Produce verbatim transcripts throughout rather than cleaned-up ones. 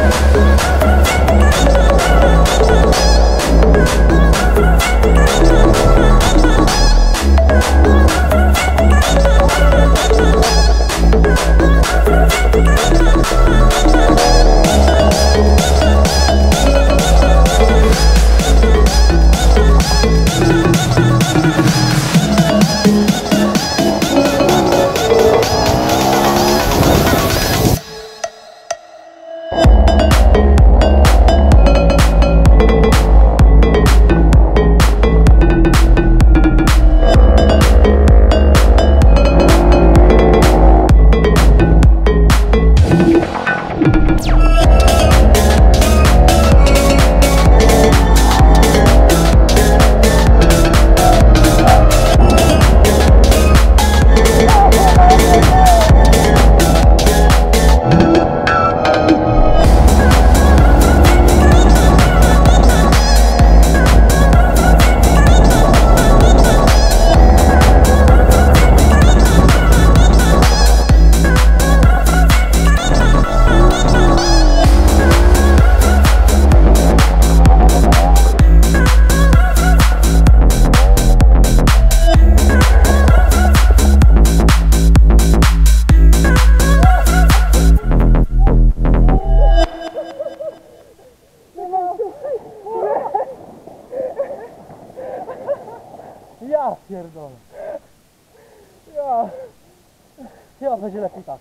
Ja pierdolę. Ja. Ja będzie lepiej tak.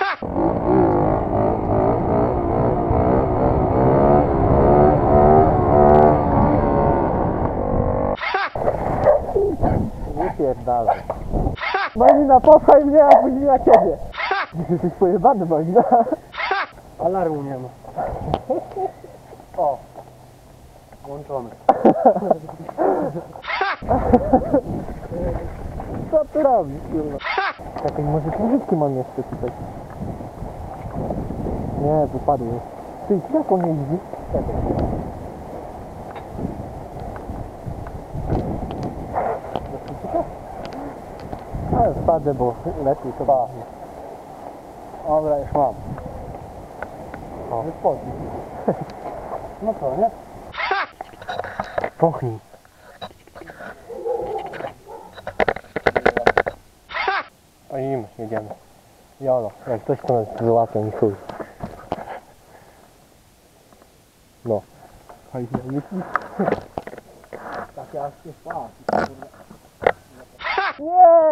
Nie pierdalaj. Malina, posłuchaj mnie, a później na ciebie. Jesteś pojebany, Malina. Alarmu nie ma. O. Włączony. Co ty robisz, kurwa? Czekaj, może pożyczki mam jeszcze tutaj. Nie, wypadły. Ty, jak on jeździ? Czekaj. Ale wpadę, bo lepiej to ba. Dobra, już mam. O, wyspodni. No co, nie? Pochnij. A im, jedziemy. Jolo, jak coś to nas złapie i chuj. No. Takie akcje, nie!